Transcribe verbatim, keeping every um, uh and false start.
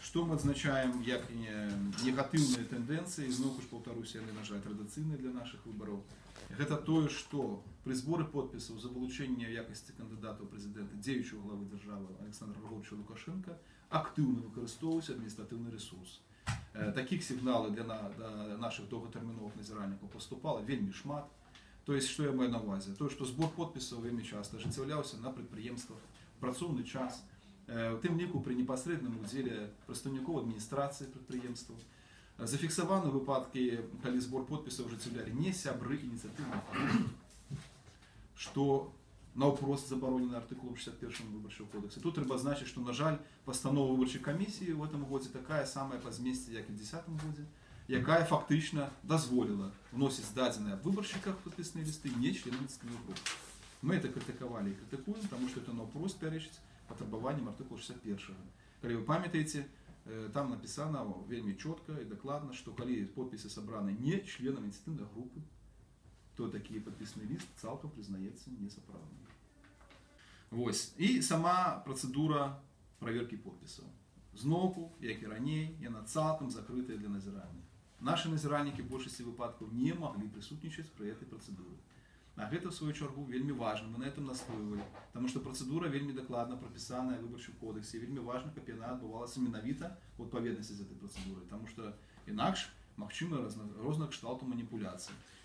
Што мы адзначаем як негатыўныя тэндэнцыі, зноў ж паўтаруся, яны, на жаль, традыцыйныя для нашых выбараў. Гэта тое, што пры зборы подпісаў за вылучэнне якасці кандыдата ў прэзідэнты дзеючага главы дзяржавы Александра Григорьевича Лукашенка актыўна выкарыстоўваўся адміністратыўны рэсурс. Такіх сігналаў для нашых доўгатэрміновых назіральнікаў паступала вельмі шмат. То есть, што я маю на ўвазе? Тое, што збор подпісаў вельмі часта ажыццяўляўся на прадпрыемствах, працоўны час, у тым ліку пры непасрэдным удзеле прадстаўнікоў адміністрацыі прадпрыемстваў. Зафіксаваны выпадкі, калі збор подпісаў ажыццяўлялі не сябры ініцыятыўных груп, што наўпрост забаронена артыкулам шестьдесят первым выбарчага кодекса. Тут трэба адзначыць, што, на жаль, пастанова выбарчай камісіі ў гэтым годзе такая самая па змесце, як і ў дзесятым годзе, якая фактычна дазволіла вносіць дадзеныя аб выбаршчыках падпісныя лісты не членам ініцыятыўных груп. Мы это крытыкавалі і крытыкуем, таму што это наўпрост пярэчыць патрабаванням артыкула шестьдесят первого. Калі вы памятаеце, там написано вельмі чётка і дакладна, што калі подпісы сабраны не членам ініцыятыўнай групы, то такі падпісны ліст цалкам прызнаецца несапраўдным. Вось. І сама працэдура праверкі подпісаў. Зноўку, як і раней, яна цалкам закрытая для назірання. Нашы назіральнікі ў большасці выпадкаў не маглі прысутнічаць пры гэтай працэдуры. А гэта, в свою чаргу, вельмі важна, мы на этом настойвалі, таму што працэдура вельмі дакладна прапісаная ў выбарчым кодексе, вельмі важна, каб яна адбывалася менавіта ў адпаведнасці з гэтай працэдурай, таму што інакш магчымы рознага кшталту маніпуляцыі.